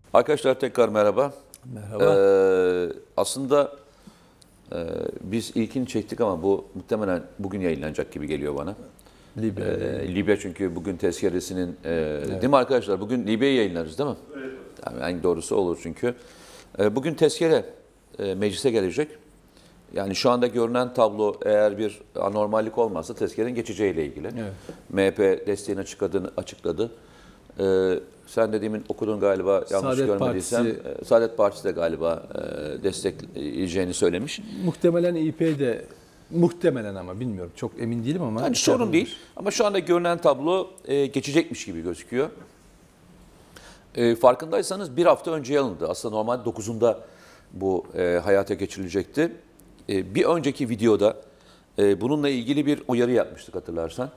Arkadaşlar tekrar merhaba. Merhaba. Aslında biz ilkini çektik ama bu muhtemelen bugün yayınlanacak gibi geliyor bana. Libya. Libya çünkü bugün tezkeresinin, Evet. değil mi arkadaşlar? Bugün Libya'yı yayınlarız değil mi? Evet. Yani en doğrusu olur çünkü. Bugün tezkere meclise gelecek. Yani şu anda görünen tablo eğer bir anormallik olmazsa tezkerenin geçeceğiyle ilgili. Evet. MHP desteğini açıkladı. Sen dediğimin okudun galiba, yanlış Saadet görmediysem. Partisi, Saadet Partisi de galiba destekleyeceğini söylemiş. muhtemelen İP de muhtemelen ama bilmiyorum. Çok emin değilim ama. Yani sorun değil ama şu anda görünen tablo geçecekmiş gibi gözüküyor. Farkındaysanız bir hafta önce alındı. Aslında normalde 9'unda bu hayata geçirilecekti. Bir önceki videoda bununla ilgili bir uyarı yapmıştık hatırlarsan.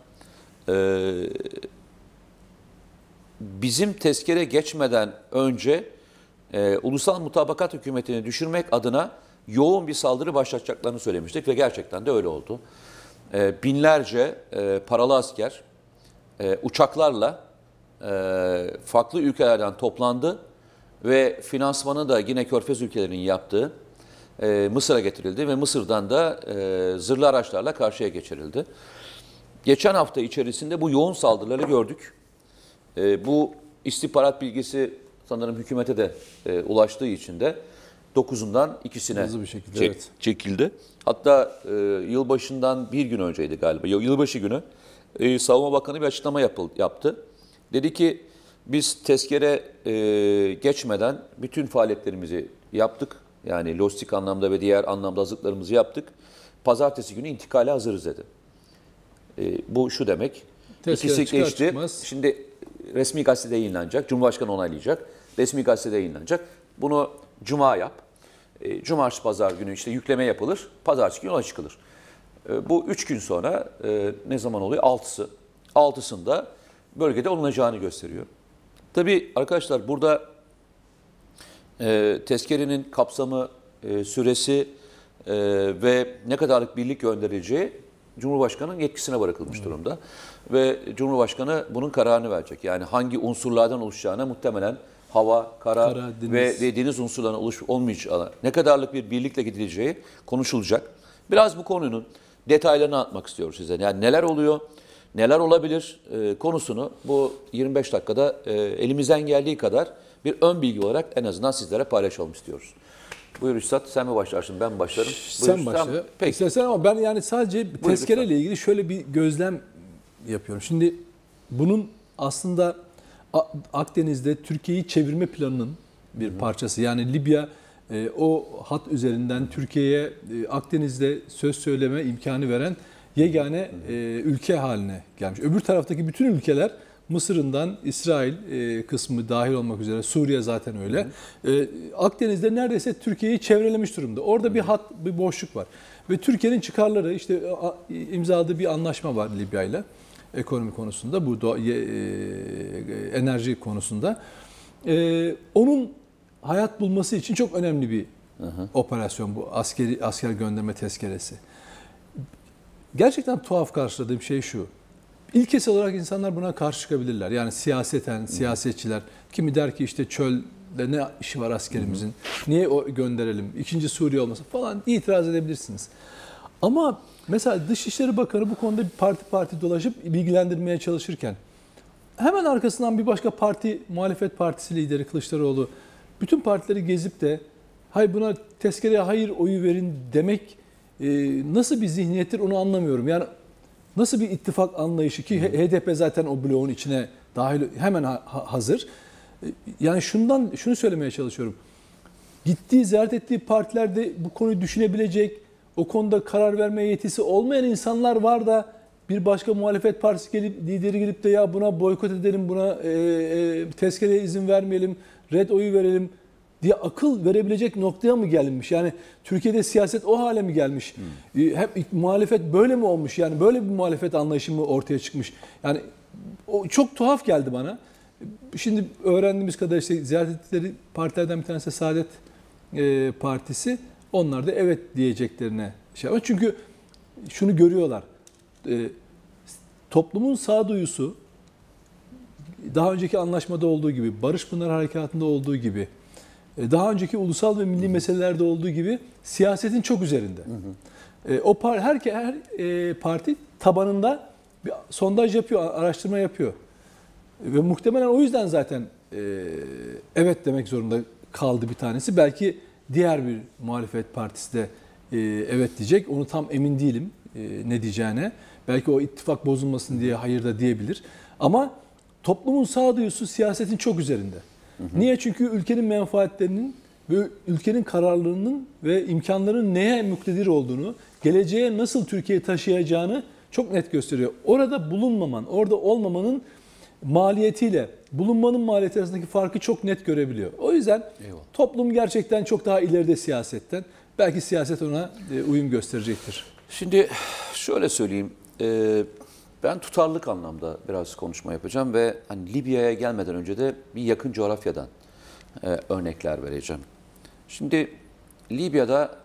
Bizim tezkere geçmeden önce ulusal mutabakat hükümetini düşürmek adına yoğun bir saldırı başlatacaklarını söylemiştik ve gerçekten de öyle oldu. Binlerce paralı asker uçaklarla farklı ülkelerden toplandı ve finansmanı da yine Körfez ülkelerinin yaptığı Mısır'a getirildi ve Mısır'dan da zırhlı araçlarla karşıya geçirildi. Geçen hafta içerisinde bu yoğun saldırıları gördük. Bu istihbarat bilgisi sanırım hükümete de ulaştığı için de 9'undan ikisine hızlı bir şekilde çekildi. Hatta yılbaşından bir gün önceydi galiba. Yılbaşı günü Savunma Bakanı bir açıklama yaptı. Dedi ki biz tezkere geçmeden bütün faaliyetlerimizi yaptık. Yani lojistik anlamda ve diğer anlamda hazırlıklarımızı yaptık. Pazartesi günü intikale hazırız dedi. Bu şu demek. İkisi geçti. Şimdi resmi gazetede yayınlanacak. Cumhurbaşkanı onaylayacak. Resmi gazetede yayınlanacak. Bunu cuma yap. Cumartesi pazar günü işte yükleme yapılır. Pazartesi günü yola çıkılır. Bu 3 gün sonra ne zaman oluyor? 6'sı. 6'sında bölgede olunacağını gösteriyor. Tabii arkadaşlar burada tezkerenin kapsamı, süresi ve ne kadarlık birlik gönderileceği Cumhurbaşkanı'nın yetkisine bırakılmış durumda. Ve Cumhurbaşkanı bunun kararını verecek. Yani hangi unsurlardan oluşacağına muhtemelen hava, kara ve deniz unsurlarına olmayacağı, ne kadarlık bir birlikle gidileceği konuşulacak. Biraz bu konunun detaylarını anlatmak istiyoruz size. Yani neler oluyor, neler olabilir konusunu bu 25 dakikada elimizden geldiği kadar bir ön bilgi olarak en azından sizlere paylaşalım istiyoruz. Buyur Üstad, sen mi başlarsın, ben mi başlarım? Sen başla. Peki. İstersen ama ben yani sadece tezkereyle ilgili şöyle bir gözlem yapıyorum. Şimdi bunun aslında Akdeniz'de Türkiye'yi çevirme planının bir parçası. Yani Libya o hat üzerinden Türkiye'ye Akdeniz'de söz söyleme imkanı veren yegane ülke haline gelmiş. Öbür taraftaki bütün ülkeler Mısır'ından İsrail kısmı dahil olmak üzere, Suriye zaten öyle. Akdeniz'de neredeyse Türkiye'yi çevrelemiş durumda. Orada bir hat, bir boşluk var. Ve Türkiye'nin çıkarları, işte imzaladığı bir anlaşma var Libya ile ekonomi konusunda, bu enerji konusunda. Onun hayat bulması için çok önemli bir operasyon bu asker gönderme tezkeresi. Gerçekten tuhaf karşıladığım şey şu. İlkesel olarak insanlar buna karşı çıkabilirler. Yani siyaseten, siyasetçiler. Kimi der ki işte çölde ne işi var askerimizin, niye gönderelim, ikinci Suriye olmasın falan itiraz edebilirsiniz. Ama mesela Dışişleri Bakanı bu konuda parti parti dolaşıp bilgilendirmeye çalışırken hemen arkasından bir başka parti, muhalefet partisi lideri Kılıçdaroğlu bütün partileri gezip de hayır buna tezkereye hayır oyu verin demek nasıl bir zihniyettir onu anlamıyorum. Yani nasıl bir ittifak anlayışı ki HDP zaten o bloğun içine dahil hemen hazır. Yani şunu söylemeye çalışıyorum. Gittiği, ziyaret ettiği partilerde bu konuyu düşünebilecek, o konuda karar verme yetisi olmayan insanlar var da bir başka muhalefet partisi lideri gelip de ya buna boykot edelim, buna tezkereye izin vermeyelim, red oyu verelim diye akıl verebilecek noktaya mı gelinmiş? Yani Türkiye'de siyaset o hale mi gelmiş? Hep muhalefet böyle mi olmuş? Yani böyle bir muhalefet anlayışı mı ortaya çıkmış? Yani o çok tuhaf geldi bana. Şimdi öğrendiğimiz kadar işte ziyaret ettikleri partilerden bir tanesi Saadet Partisi. Onlar da evet diyeceklerine şey var. Çünkü şunu görüyorlar. Toplumun sağduyusu daha önceki anlaşmada olduğu gibi, Barış Pınar Harekatı'nda olduğu gibi, daha önceki ulusal ve milli meselelerde olduğu gibi siyasetin çok üzerinde. Her parti tabanında bir sondaj yapıyor, araştırma yapıyor. Ve muhtemelen o yüzden zaten evet demek zorunda kaldı bir tanesi. Belki diğer bir muhalefet partisi de evet diyecek. Onu tam emin değilim ne diyeceğine. Belki o ittifak bozulmasın diye hayır da diyebilir. Ama toplumun sağduyusu siyasetin çok üzerinde. Niye? Çünkü ülkenin menfaatlerinin ve ülkenin kararlılığının ve imkanlarının neye muktedir olduğunu, geleceğe nasıl Türkiye'yi taşıyacağını çok net gösteriyor. Orada bulunmaman, orada olmamanın maliyetiyle bulunmanın maliyeti arasındaki farkı çok net görebiliyor. O yüzden toplum gerçekten çok daha ileride siyasetten. Belki siyaset ona uyum gösterecektir. Şimdi şöyle söyleyeyim. Ben tutarlılık anlamda biraz konuşma yapacağım ve hani Libya'ya gelmeden önce de bir yakın coğrafyadan örnekler vereceğim. Şimdi Libya'da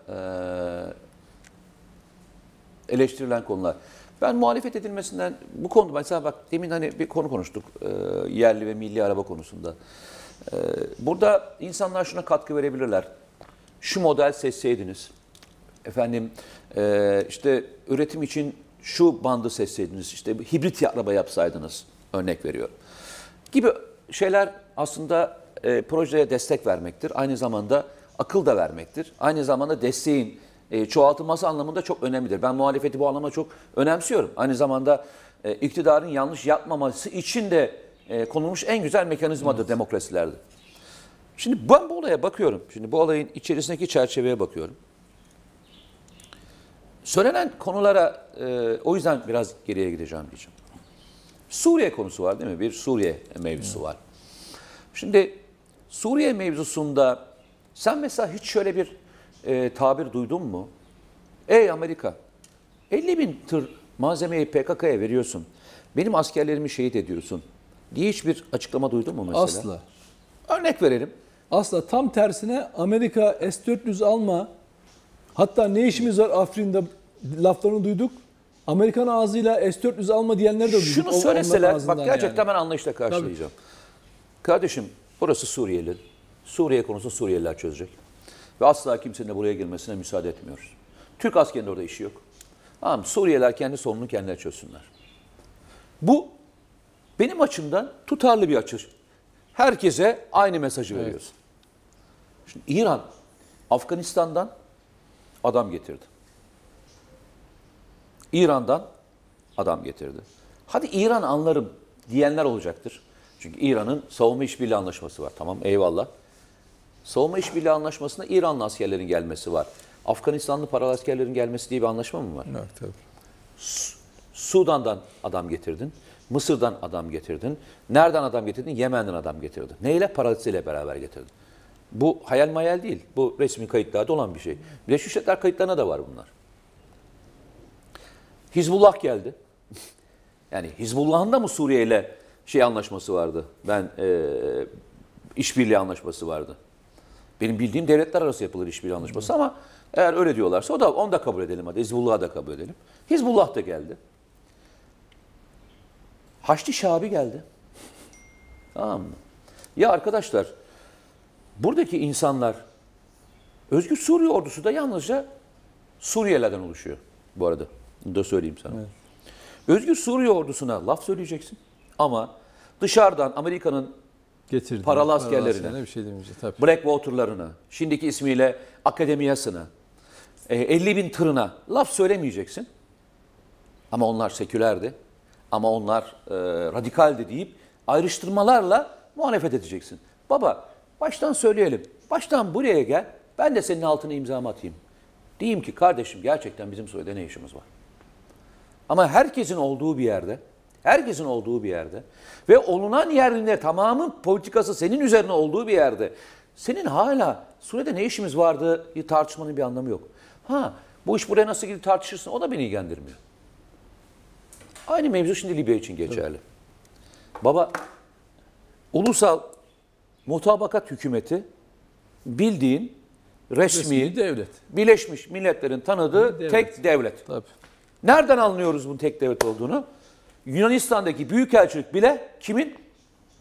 eleştirilen konular. Ben muhalefet edilmesinden bu konuda mesela bak demin hani bir konu konuştuk yerli ve milli araba konusunda. Burada insanlar şuna katkı verebilirler. Şu model seçseydiniz, efendim işte üretim için şu bandı seçseydiniz, işte hibrit araba yapsaydınız örnek veriyor. Gibi şeyler aslında projeye destek vermektir. Aynı zamanda akıl da vermektir. Aynı zamanda desteğin çoğaltılması anlamında çok önemlidir. Ben muhalefeti bu anlamda çok önemsiyorum. Aynı zamanda iktidarın yanlış yapmaması için de konulmuş en güzel mekanizmadır demokrasilerde. Şimdi ben bu olaya bakıyorum. Şimdi bu olayın içerisindeki çerçeveye bakıyorum. Söylenen konulara o yüzden biraz geriye gideceğim diyeceğim. Suriye konusu var değil mi? Bir Suriye mevzusu var. Şimdi Suriye mevzusunda sen mesela hiç şöyle bir tabir duydun mu? Ey Amerika, 50.000 tır malzemeyi PKK'ya veriyorsun. Benim askerlerimi şehit ediyorsun diye hiçbir açıklama duydun mu mesela? Asla. Örnek verelim. Asla. Tam tersine Amerika S-400 alma. Hatta ne işimiz var Afrin'de laflarını duyduk. Amerikan ağzıyla S-400 alma diyenler de duyduk. Şunu söyleseler bak gerçekten yani. Ben anlayışla karşılayacağım. Tabii. Kardeşim burası Suriyeli. Suriye konusunu Suriyeliler çözecek. Ve asla kimsenin de buraya girmesine müsaade etmiyoruz. Türk askerinin orada işi yok. Tamam, Suriyeliler kendi sorununu kendileri çözsünler. Bu benim açımdan tutarlı bir açı. Herkese aynı mesajı veriyorsun. Şimdi İran Afganistan'dan adam getirdi. İran'dan adam getirdi. Hadi İran anlarım diyenler olacaktır. Çünkü İran'ın savunma işbirliği anlaşması var. Tamam eyvallah. Savunma işbirliği anlaşmasında İranlı askerlerin gelmesi var. Afganistanlı paralı askerlerin gelmesi diye bir anlaşma mı var? Evet, tabii. Sudan'dan adam getirdin. Mısır'dan adam getirdin. Nereden adam getirdin? Yemen'den adam getirdin. Neyle? Parasıyla beraber getirdin. Bu hayal mayal değil. Bu resmi kayıtlarda olan bir şey. Birleşmiş Milletler kayıtlarına da var bunlar. Hizbullah geldi. Yani Hizbullah'ın da mı Suriye ile anlaşması vardı? İşbirliği anlaşması vardı. Benim bildiğim devletler arası yapılır işbirliği anlaşması ama eğer öyle diyorlarsa onu da kabul edelim hadi. Hizbullah'ı da kabul edelim. Hizbullah da geldi. Haçlı Şabi geldi. Tamam mı? Ya arkadaşlar buradaki insanlar Özgür Suriye ordusu da yalnızca Suriyelilerden oluşuyor bu arada. Bunu da söyleyeyim sana. Evet. Özgür Suriye ordusuna laf söyleyeceksin ama dışarıdan Amerika'nın paralı askerlerine, bir şey tabii. Blackwater'larına, şimdiki ismiyle akademiyasına, 50.000 tırına laf söylemeyeceksin. Ama onlar sekülerdi, ama onlar radikaldi deyip ayrıştırmalarla muhalefet edeceksin. Baba baştan söyleyelim, baştan buraya gel, ben de senin altına imzamı atayım. Diyeyim ki kardeşim gerçekten bizim Suriye'de ne işimiz var? Ama herkesin olduğu bir yerde ve olunan yerinde tamamı politikası senin üzerine olduğu bir yerde senin hala Suriye'de ne işimiz vardı tartışmanın bir anlamı yok. Bu iş buraya nasıl gidip tartışırsın o da beni ilgilendirmiyor. Aynı mevzu şimdi Libya için geçerli. Evet. Baba, ulusal mutabakat hükümeti bildiğin resmi devlet. Birleşmiş Milletler'in tanıdığı tek devlet. Tabii. Nereden anlıyoruz bunun tek devlet olduğunu? Yunanistan'daki büyükelçilik bile kimin?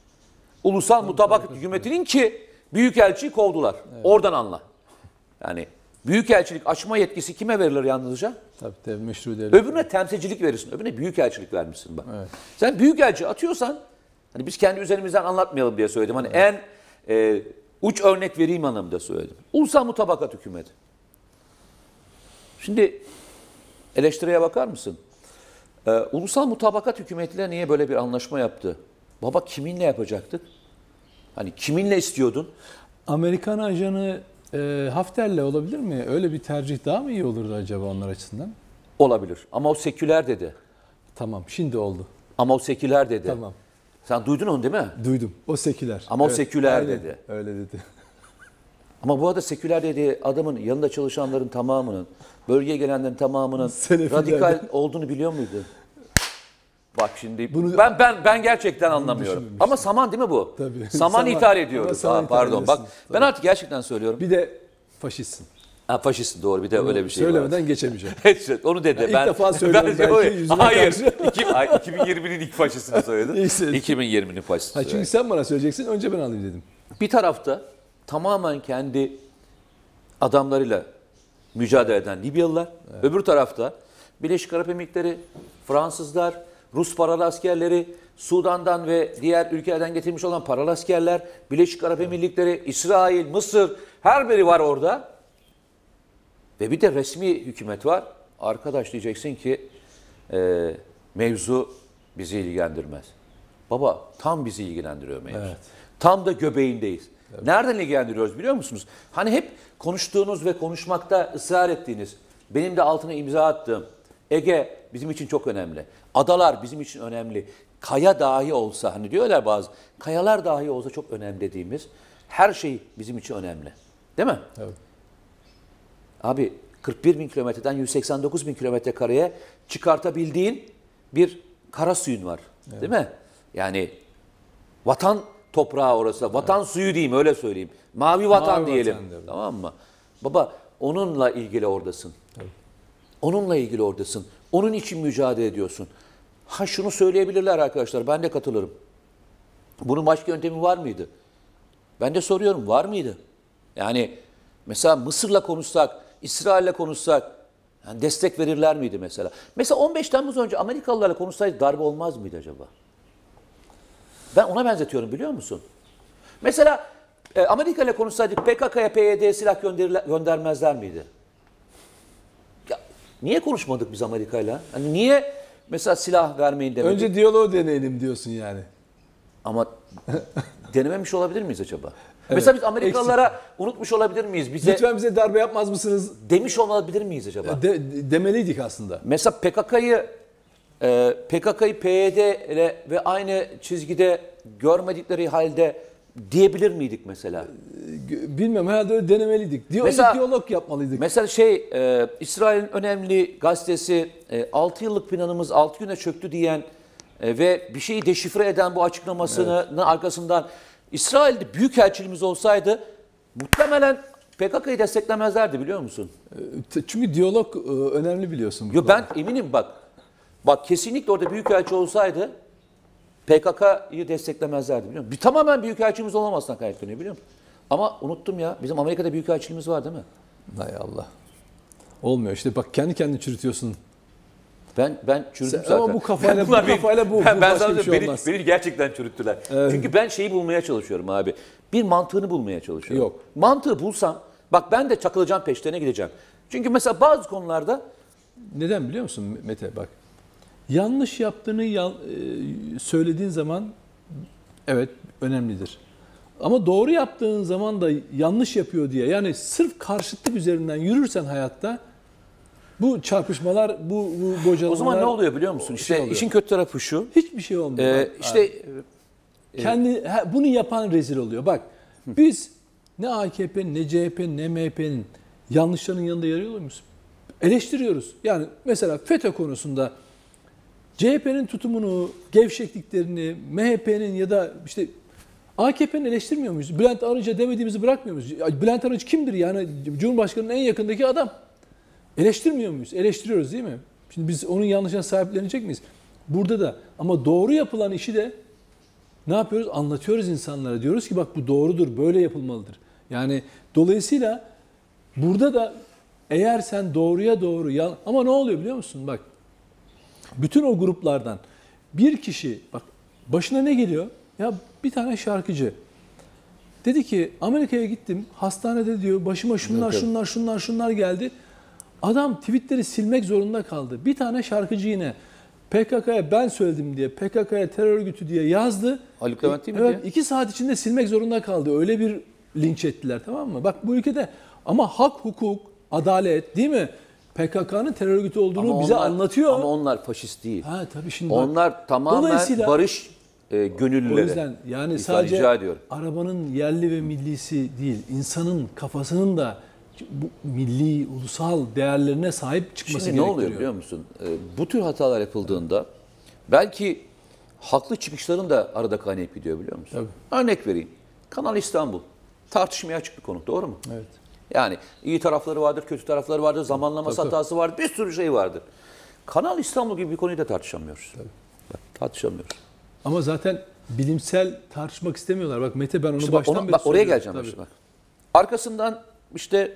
Ulusal Mutabakat Hükümeti'nin ki Büyükelçiyi kovdular. Evet. Oradan anla. Yani Büyükelçilik açma yetkisi kime verilir yalnızca? Tabii meşru devlet. Öbürüne temsilcilik verirsin. Öbürüne büyükelçilik vermişsin bak. Evet. Sen büyükelçi atıyorsan, hani biz kendi üzerimizden anlatmayalım diye söyledim. Hani evet. En uç örnek vereyim anlamında söyledim. Ulusal Mutabakat Hükümeti. Şimdi eleştiriye bakar mısın? Ulusal Mutabakat Hükümeti'yle niye böyle bir anlaşma yaptı? Baba kiminle yapacaktık? Hani kiminle istiyordun? Amerikan ajanı Hafter'le olabilir mi? Öyle bir tercih daha mı iyi olurdu acaba onlar açısından? Olabilir. Ama o seküler dedi. Tamam, şimdi oldu. Ama o seküler dedi. Tamam. Sen duydun onu değil mi? Duydum. O seküler. Ama evet, o seküler aynen, dedi. Öyle dedi. Ama bu arada seküler dediği adamın yanında çalışanların tamamının, bölgeye gelenlerin tamamının radikal olduğunu biliyor muydu? Bak şimdi bunu, ben gerçekten anlamıyorum. Ama saman değil mi bu? Tabii. Saman ithal ediyoruz. Pardon. Bak ben artık gerçekten söylüyorum. Bir de faşistsin. Ha, faşistsin doğru, bir de öyle bir şey söylemeden var. geçemeyeceğim. Evet, onu dedi. İlk defa söylüyorum. Hayır. 2020'nin ilk faşistini söyledin. 2020'nin faşistini. Çünkü sen bana söyleyeceksin, önce ben alayım dedim. Bir tarafta tamamen kendi adamlarıyla mücadele eden Libyalılar. Evet. Öbür tarafta Birleşik Arap Emirlikleri, Fransızlar, Rus paralı askerleri, Sudan'dan ve diğer ülkelerden getirmiş olan paralı askerler, Birleşik Arap Emirlikleri, İsrail, Mısır, her biri var orada. Ve bir de resmi hükümet var. Arkadaş diyeceksin ki mevzu bizi ilgilendirmez. Baba tam bizi ilgilendiriyor mevzu. Evet. Tam da göbeğindeyiz. Evet. Nereden ilgilendiriyoruz biliyor musunuz? Hani hep konuştuğunuz ve konuşmakta ısrar ettiğiniz, benim de altına imza attığım Ege bizim için çok önemli. Adalar bizim için önemli. Kaya dahi olsa, hani diyorlar bazı, kayalar dahi olsa çok önemli dediğimiz her şey bizim için önemli. Değil mi? Evet. Abi 41 bin kilometreden 189 bin kilometre kareye çıkartabildiğin bir kara suyun var. Evet. Değil mi? Yani vatan toprağı orası. Vatan evet. Suyu diyeyim, öyle söyleyeyim. Mavi vatan diyelim. Vatan, tamam mı? Baba onunla ilgili oradasın. Evet. Onunla ilgili oradasın. Onun için mücadele ediyorsun. Ha şunu söyleyebilirler arkadaşlar. Ben de katılırım. Bunun başka yöntemi var mıydı? Ben de soruyorum. Var mıydı? Yani mesela Mısır'la konuşsak, İsrail'le konuşsak yani destek verirler miydi mesela? Mesela 15 Temmuz önce Amerikalılarla konuşsaydı darbe olmaz mıydı acaba? Ben ona benzetiyorum biliyor musun? Mesela Amerika ile konuşsaydık PKK'ya, PYD'ye silah göndermezler miydi? Ya, niye konuşmadık biz Amerika'yla? Hani niye mesela silah vermeyin demedik? Önce diyaloğu deneyelim diyorsun yani. Ama denememiş olabilir miyiz acaba? Evet. Mesela biz Amerikalılara unutmuş olabilir miyiz? Lütfen bize darbe yapmaz mısınız? Demiş olabilir miyiz acaba? Demeliydik aslında. Mesela PKK'yı PYD ve aynı çizgide görmedikleri halde diyebilir miydik mesela? Bilmem, herhalde öyle denemeliydik. Diyalog yapmalıydık. Mesela İsrail'in önemli gazetesi 6 yıllık planımız 6 güne çöktü diyen ve bir şeyi deşifre eden bu açıklamasının evet. Arkasından İsrail'de büyükelçiliğimiz olsaydı muhtemelen PKK'yı desteklemezlerdi biliyor musun? Çünkü diyalog önemli biliyorsun. Yo, ben eminim bak. Bak kesinlikle orada büyükelçi olsaydı PKK'yı desteklemezlerdi biliyor musun? Tamamen büyükelçimiz olmamasına kaynaklanıyor biliyor musun? Ama unuttum ya, bizim Amerika'da büyükelçiliğimiz var değil mi? Hay Allah. Olmuyor işte, bak kendi kendini çürütüyorsun. Ben çürüdüm zaten. Ama bu kafayla bu ben sana beni gerçekten çürüttüler. Evet. Çünkü ben şeyi bulmaya çalışıyorum abi. Bir mantığını bulmaya çalışıyorum. Yok. Mantığı bulsam, bak ben de çakılacağım peşlerine gideceğim. Çünkü mesela bazı konularda... Neden biliyor musun Mete bak? Yanlış yaptığını söylediğin zaman evet önemlidir. Ama doğru yaptığın zaman da yanlış yapıyor diye, yani sırf karşıtlık üzerinden yürürsen hayatta bu çarpışmalar, bu bocalamalar... O zaman ne oluyor biliyor musun? İşte işin kötü tarafı şu. Hiçbir şey olmuyor. Bunu yapan rezil oluyor. Bak biz ne AKP'nin, ne CHP'nin, ne MHP'nin yanlışlarının yanında yer alıyor muyuz? Eleştiriyoruz. Yani mesela FETÖ konusunda CHP'nin tutumunu, gevşekliklerini, MHP'nin ya da işte AKP'nin eleştirmiyor muyuz? Bülent Arınç'a demediğimizi bırakmıyor muyuz? Bülent Arınç kimdir yani? Cumhurbaşkanı'nın en yakındaki adam. Eleştirmiyor muyuz? Eleştiriyoruz değil mi? Şimdi biz onun yanlışına sahiplenecek miyiz? Burada da ama doğru yapılan işi de ne yapıyoruz? Anlatıyoruz insanlara. Diyoruz ki bak bu doğrudur, böyle yapılmalıdır. Yani dolayısıyla burada da eğer sen doğruya doğru ama ne oluyor biliyor musun? Bak bütün o gruplardan bir kişi bak başına ne geliyor? Ya bir tane şarkıcı dedi ki Amerika'ya gittim. Hastanede diyor başıma şunlar geldi. Adam tweetleri silmek zorunda kaldı. Bir tane şarkıcı yine PKK'ya ben söyledim diye, PKK'ya terör örgütü diye yazdı. Haluk Levent değil mi? Evet, 2 saat içinde silmek zorunda kaldı. Öyle bir linç ettiler, tamam mı? Bak bu ülkede ama hak, hukuk, adalet değil mi? PKK'nın terör örgütü olduğunu bize anlatıyor. Ama onlar faşist değil. Ha tabii şimdi onlar tamamen barış gönüllüleri. O yüzden yani sadece arabanın yerli ve millisi değil, insanın kafasının da bu milli, ulusal değerlerine sahip çıkması gerekiyor. Şimdi ne oluyor biliyor musun? Bu tür hatalar yapıldığında belki haklı çıkışların da arada kaynayıp gidiyor biliyor musun? Tabii. Örnek vereyim. Kanal İstanbul. Tartışmaya açık bir konu, doğru mu? Evet. Yani iyi tarafları vardır, kötü tarafları vardır, zamanlaması hatası vardır, bir sürü şey vardır. Kanal İstanbul gibi bir konuyu da tartışamıyoruz. Tabii. Tartışamıyoruz. Ama zaten bilimsel tartışmak istemiyorlar. Bak Mete ben onu işte baştan beri oraya geleceğim. Işte bak. Arkasından işte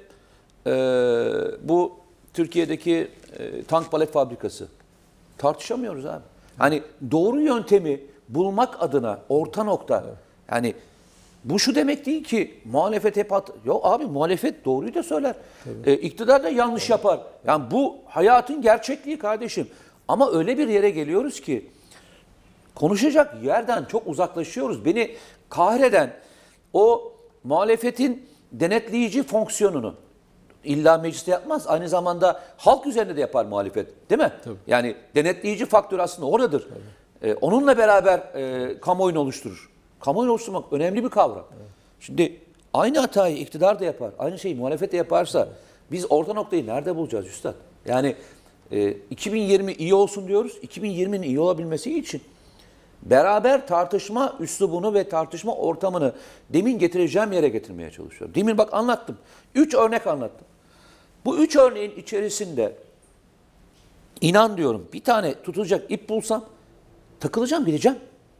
bu Türkiye'deki tank palet fabrikası. Tartışamıyoruz abi. Hani doğru yöntemi bulmak adına orta nokta. Yani bu şu demek değil ki muhalefet hep yok abi, muhalefet doğruyu da söyler. İktidar da yanlış yapar. Yani bu hayatın gerçekliği kardeşim. Ama öyle bir yere geliyoruz ki konuşacak yerden çok uzaklaşıyoruz. Beni kahreden o muhalefetin denetleyici fonksiyonunu illa mecliste yapmaz. Aynı zamanda halk üzerinde de yapar muhalefet. Değil mi? Tabii. Yani denetleyici faktör aslında oradadır. Onunla beraber kamuoyunu oluşturur. Kamuoyunu oluşturmak önemli bir kavram. Evet. Şimdi aynı hatayı iktidar da yapar. Aynı şeyi muhalefet de yaparsa biz orta noktayı nerede bulacağız üstad? Yani 2020 iyi olsun diyoruz. 2020'nin iyi olabilmesi için beraber tartışma üslubunu ve tartışma ortamını demin getireceğim yere getirmeye çalışıyorum. Demin bak anlattım. 3 örnek anlattım. Bu 3 örneğin içerisinde inan diyorum bir tane tutulacak ip bulsam takılacağım, gideceğim.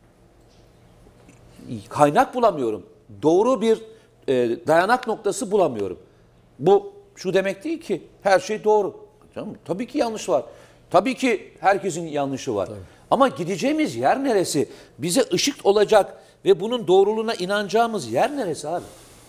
Kaynak bulamıyorum. Doğru bir dayanak noktası bulamıyorum. Bu şu demek değil ki her şey doğru. Canım, tabii ki yanlış var. Tabii ki herkesin yanlışı var. Tabii. Ama gideceğimiz yer neresi? Bize ışık olacak ve bunun doğruluğuna inanacağımız yer neresi abi?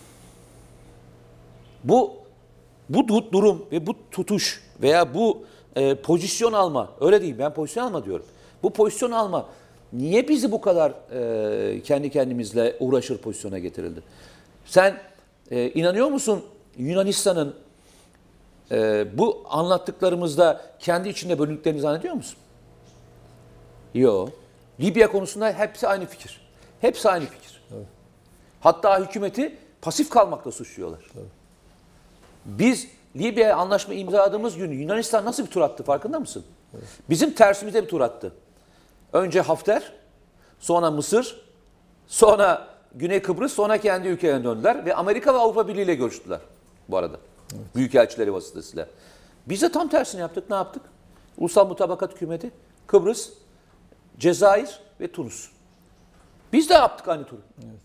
Bu durum ve bu tutuş veya bu pozisyon alma, öyle değil ben pozisyon alma diyorum. Bu pozisyon alma niye bizi bu kadar kendi kendimizle uğraşır pozisyona getirildi? Sen inanıyor musun Yunanistan'ın bu anlattıklarımızda kendi içinde bölündüklerini zannediyor musun? Yok. Libya konusunda hepsi aynı fikir. Hepsi aynı fikir. Evet. Hatta hükümeti pasif kalmakla suçluyorlar. Evet. Biz Libya'ya anlaşma imzaladığımız gün Yunanistan nasıl bir tur attı farkında mısın? Evet. Bizim tersimize bir tur attı. Önce Hafter, sonra Mısır, sonra Güney Kıbrıs, sonra kendi ülkelerine döndüler ve Amerika ve Avrupa Birliği ile görüştüler bu arada. Evet. Büyükelçileri vasıtasıyla. Biz de tam tersini yaptık. Ne yaptık? Ulusal Mutabakat Hükümeti, Kıbrıs, Cezayir ve Tunus. Biz de yaptık aynı turu. Evet.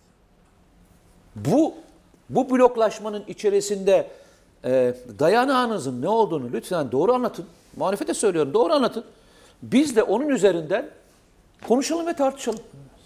Bu bloklaşmanın içerisinde dayanağınızın ne olduğunu lütfen doğru anlatın. Muhalefete söylüyorum, doğru anlatın. Biz de onun üzerinden konuşalım ve tartışalım.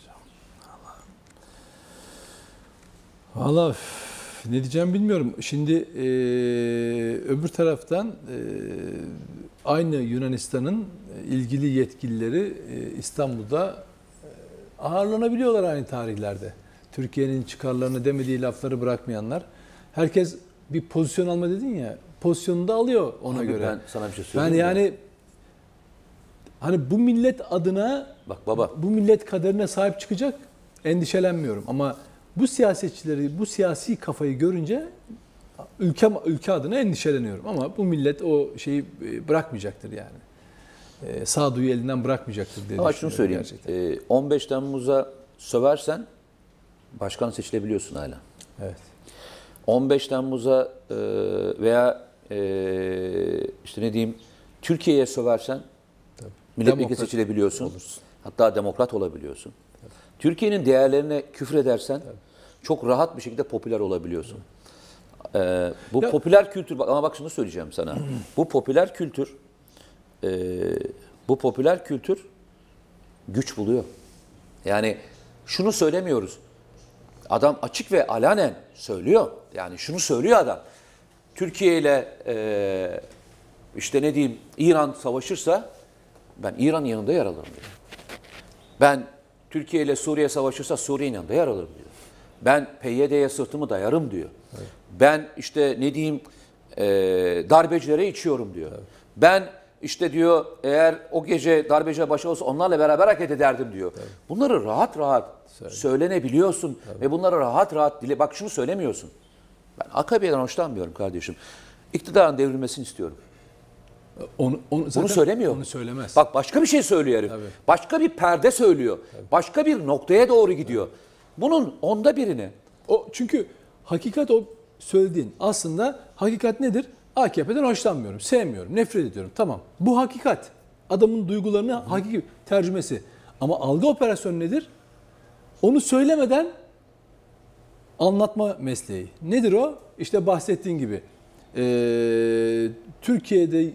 Vallahi ne diyeceğim bilmiyorum. Şimdi öbür taraftan aynı Yunanistan'ın ilgili yetkilileri İstanbul'da ağırlanabiliyorlar aynı tarihlerde. Türkiye'nin çıkarlarını demediği lafları bırakmayanlar. Herkes bir pozisyon alma dedin ya, pozisyonunu da alıyor ona abi göre. Ben sana bir şey söyleyeyim. Yani hani bu millet adına, bak baba, bu millet kaderine sahip çıkacak, endişelenmiyorum. Ama bu siyasetçileri, bu siyasi kafayı görünce ülke adına endişeleniyorum. Ama bu millet o şeyi bırakmayacaktır yani. Sağduyu elinden bırakmayacaktır diye ama şunu söyleyeyim. 15 Temmuz'a söversen başkan seçilebiliyorsun hala. Evet. 15 Temmuz'a veya işte ne diyeyim Türkiye'ye söversen milletvekili seçilebiliyorsun. Olursun. Hatta demokrat olabiliyorsun. Tabii. Türkiye'nin değerlerine küfredersen çok rahat bir şekilde popüler olabiliyorsun. Bu popüler kültür, ama bak şunu söyleyeceğim sana. Bu popüler kültür güç buluyor. Yani şunu söylemiyoruz. Adam açık ve alanen söylüyor. Yani şunu söylüyor adam. Türkiye ile işte ne diyeyim, İran savaşırsa ben İran'ın yanında yer alırım diyor. Ben Türkiye ile Suriye savaşırsa Suriye'nin yanında yer alırım diyor. Ben PYD'ye sırtımı dayarım diyor. Evet. Ben işte ne diyeyim darbecilere içiyorum diyor. Evet. Ben işte diyor eğer o gece darbeciler başı olsa onlarla beraber hareket ederdim diyor. Evet. Bunları rahat rahat söylenebiliyorsun ve bunları rahat rahat dile. Bak şunu söylemiyorsun. Ben AKP'den hoşlanmıyorum kardeşim. İktidarın devrilmesini istiyorum. Bunu söylemiyor. Onu söylemez. Bak başka bir şey söylüyor herif. Tabii. Başka bir perde söylüyor. Tabii. Başka bir noktaya doğru gidiyor. Bunun onda birini. Çünkü hakikat o söylediğin. Aslında hakikat nedir? AKP'den hoşlanmıyorum, sevmiyorum, nefret ediyorum. Tamam. Bu hakikat. Adamın duygularını hakiki tercümesi. Ama algı operasyonu nedir? Onu söylemeden anlatma mesleği. Nedir o? İşte bahsettiğin gibi. Türkiye'de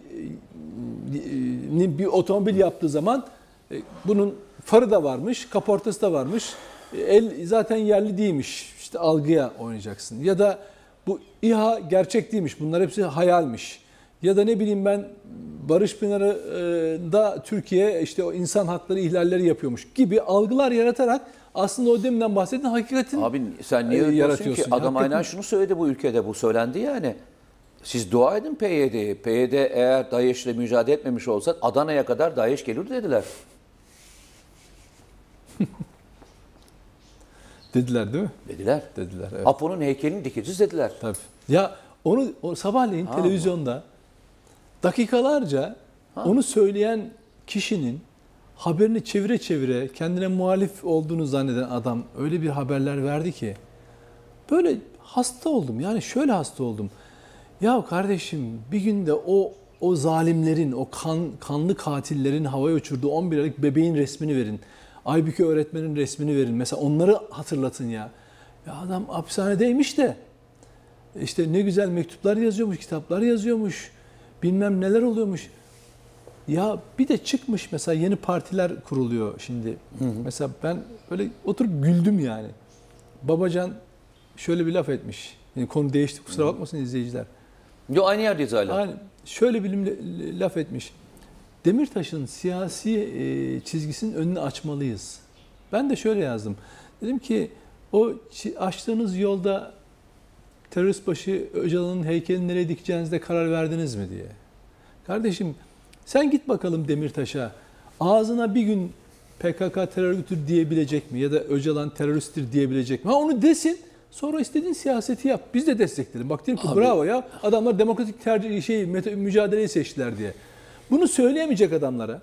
bir otomobil yaptığı zaman bunun farı da varmış, kaportası da varmış. El zaten yerli değilmiş. İşte algıya oynayacaksın. Ya da bu İHA gerçek değilmiş. Bunlar hepsi hayalmiş. Ya da ne bileyim ben Barış Pınarı'da Türkiye işte o insan hakları ihlalleri yapıyormuş gibi algılar yaratarak aslında o deminden bahsettiğin hakikatin abi sen niye yaratıyorsun ki? Adam aynen şunu söyledi, bu ülkede bu söylendi yani. Siz dua edin PYD'yi. PYD eğer DAEŞ'le mücadele etmemiş olsa Adana'ya kadar DAEŞ gelir dediler. Dediler değil mi? Dediler. Evet. Apo'nun heykelini dikeceğiz dediler. Tabii. Ya onu sabahleyin televizyonda dakikalarca onu söyleyen kişinin haberini çevire çevire kendine muhalif olduğunu zanneden adam öyle bir haberler verdi ki böyle hasta oldum. Yani şöyle hasta oldum. Ya kardeşim bir günde o zalimlerin, o kanlı katillerin havaya uçurduğu 11 aylık bebeğin resmini verin. Aybüke öğretmenin resmini verin. Mesela onları hatırlatın ya. Ya adam hapishanedeymiş de işte ne güzel mektuplar yazıyormuş, kitaplar yazıyormuş. Bilmem neler oluyormuş. Ya bir de çıkmış mesela yeni partiler kuruluyor şimdi. Mesela ben öyle oturup güldüm yani. Babacan şöyle bir laf etmiş. Yani konu değişti, kusura bakmasın izleyiciler. Yo, aynı yerdeyiz hala. Yani şöyle bir laf etmiş. Demirtaş'ın siyasi çizgisinin önünü açmalıyız. Ben de şöyle yazdım. Dedim ki o açtığınız yolda terörist başı Öcalan'ın heykelini nereye dikeceğinizde karar verdiniz mi diye. Kardeşim sen git bakalım Demirtaş'a. Ağzına bir gün PKK terör örgütü diyebilecek mi? Ya da Öcalan teröristtir diyebilecek mi? Onu desin. Sonra istediğin siyaseti yap. Biz de destekleyelim. Bak diyelim ki bravo ya. Adamlar demokratik mücadeleyi seçtiler diye. Bunu söyleyemeyecek adamlara.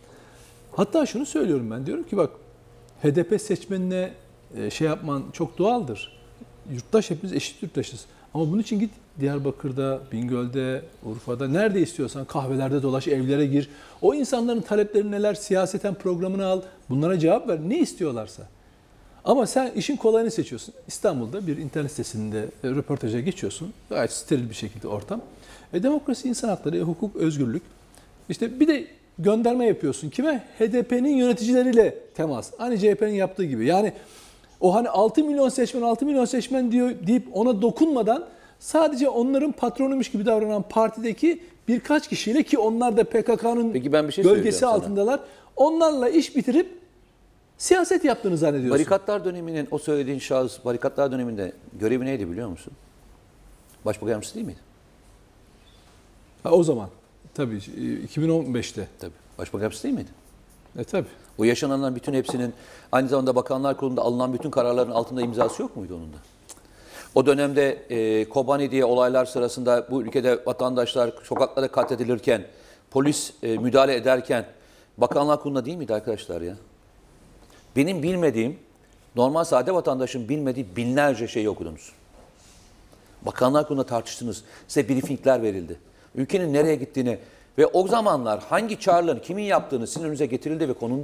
Hatta şunu söylüyorum ben. Diyorum ki bak HDP seçmenine şey yapman çok doğaldır. Yurttaş hepimiz eşit yurttaşız. Ama bunun için git Diyarbakır'da, Bingöl'de, Urfa'da nerede istiyorsan kahvelerde dolaş, evlere gir. O insanların talepleri neler, siyaseten programını al. Bunlara cevap ver. Ne istiyorlarsa. Ama sen işin kolayını seçiyorsun. İstanbul'da bir internet sitesinde röportaja geçiyorsun. Gayet steril bir şekilde ortam. Demokrasi, insan hakları, hukuk, özgürlük. İşte bir de gönderme yapıyorsun. Kime? HDP'nin yöneticileriyle temas. Hani CHP'nin yaptığı gibi. Yani o hani 6 milyon seçmen diyor deyip ona dokunmadan sadece onların patronuymuş gibi davranan partideki birkaç kişiyle ki onlar da PKK'nın gölgesi altındalar. Onlarla iş bitirip siyaset yaptığını zannediyorsun. Barikatlar döneminin, o söylediğin şahıs barikatlar döneminde görevi neydi biliyor musun? Başbakan yardımcısı değil miydi? O zaman. Tabii 2015'te. Tabii. Başbakan yardımcısı değil miydi? Tabii. O yaşananların bütün hepsinin aynı zamanda Bakanlar Kurulu'nda alınan bütün kararların altında imzası yok muydu onun da? O dönemde Kobani diye olaylar sırasında bu ülkede vatandaşlar sokaklara katledilirken, polis müdahale ederken Bakanlar Kurulu'nda değil miydi arkadaşlar ya? Benim bilmediğim, normal sade vatandaşın bilmediği binlerce şeyi okudunuz. Bakanlar Kurulu'nda tartıştınız. Size briefingler verildi. Ülkenin nereye gittiğini ve o zamanlar hangi çağrıların kimin yaptığını sizin önünüze getirildi ve konuldu.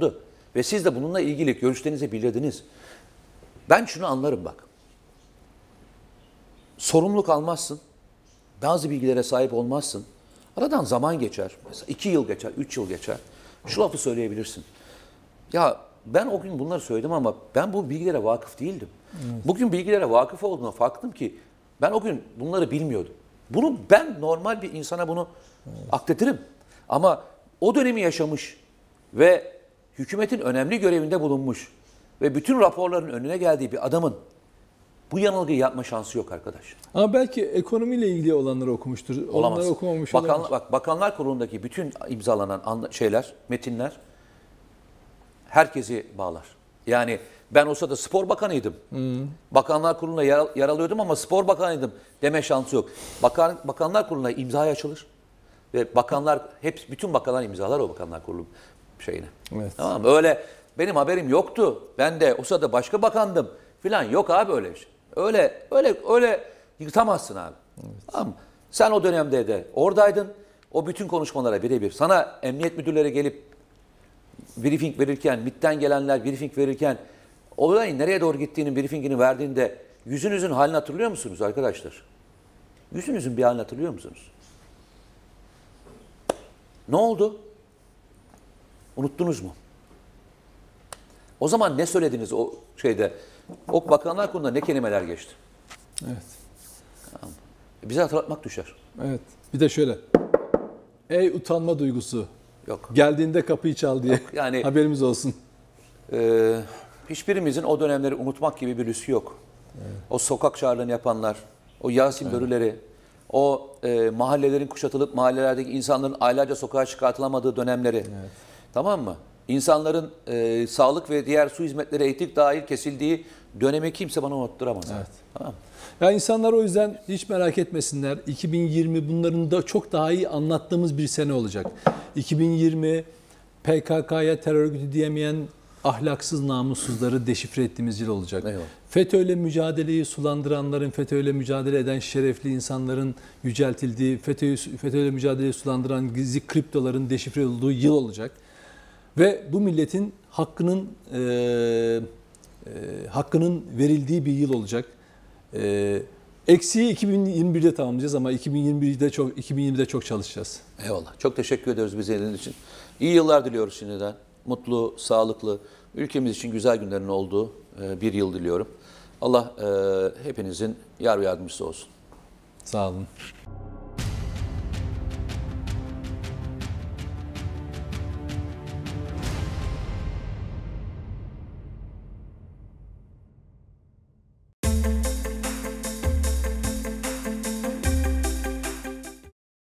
Ve siz de bununla ilgili görüşlerinizi bildirdiniz. Ben şunu anlarım bak. Sorumluluk almazsın. Bazı bilgilere sahip olmazsın. Aradan zaman geçer. Mesela 2 yıl geçer, 3 yıl geçer. Şu lafı söyleyebilirsin. Ya ben o gün bunları söyledim ama ben bu bilgilere vakıf değildim. Evet. Bugün bilgilere vakıf olduğuna farkındım ki ben o gün bunları bilmiyordum. Bunu ben normal bir insana bunu akletirim. Ama o dönemi yaşamış ve hükümetin önemli görevinde bulunmuş ve bütün raporların önüne geldiği bir adamın bu yanılgıyı yapma şansı yok arkadaş. Ama belki ekonomiyle ilgili olanları okumuştur. Olamaz. Onları okumamış olabilir. Bak, Bakanlar Kurulu'ndaki bütün imzalanan şeyler, metinler herkesi bağlar. Yani ben olsa da spor bakanıydım. Bakanlar Kurulu'na yer alıyordum ama spor bakanıydım deme şansı yok. Bakanlar Kurulu'na imzaya açılır. Ve bakanlar, bütün bakanlar imzalar o Bakanlar Kurulu şeyine. Evet. Tamam mı? Öyle benim haberim yoktu. Ben de o sırada başka bakandım filan. Yok abi öyle bir şey. Öyle yırtamazsın abi. Evet. Tamam mı? Sen o dönemde de oradaydın. O bütün konuşmalara birebir. Sana emniyet müdürleri gelip briefing verirken, MİT'ten gelenler briefing verirken olayın nereye doğru gittiğinin briefingini verdiğinde yüzünüzün halini hatırlıyor musunuz arkadaşlar? Yüzünüzün bir halini hatırlıyor musunuz? Ne oldu? Unuttunuz mu? O zaman ne söylediniz o şeyde? O Bakanlar Kurulu'nda ne kelimeler geçti? Evet. Bize hatırlatmak düşer. Evet. Bir de şöyle. Ey utanma duygusu. Yok. Geldiğinde kapıyı çal diye. Yok, yani haberimiz olsun. Hiçbirimizin o dönemleri unutmak gibi bir lüksü yok. Evet. O sokak çağrılarını yapanlar, o Yasin Börüleri, o mahallelerin kuşatılıp mahallelerdeki insanların aylarca sokağa çıkartılamadığı dönemleri. Evet. Tamam mı? İnsanların sağlık ve diğer su hizmetleri eğitim dahil kesildiği dönemi kimse bana unutturamaz. Evet. Tamam mı? Ya insanlar o yüzden hiç merak etmesinler. 2020 bunların da çok daha iyi anlattığımız bir sene olacak. 2020 PKK'ya terör örgütü diyemeyen ahlaksız namussuzları deşifre ettiğimiz yıl olacak. Eyvallah. FETÖ'yle mücadeleyi sulandıranların, FETÖ'yle mücadele eden şerefli insanların yüceltildiği, FETÖ'yle mücadeleyi sulandıran gizli kriptoların deşifre olduğu yıl olacak. Ve bu milletin hakkının verildiği bir yıl olacak. Eksiği 2021'de tamamlayacağız ama 2020'de çok çalışacağız. Eyvallah. Çok teşekkür ediyoruz bize eliniz için. İyi yıllar diliyoruz şimdiden. Mutlu, sağlıklı, ülkemiz için güzel günlerin olduğu bir yıl diliyorum. Allah hepinizin yar ve yardımcısı olsun. Sağ olun.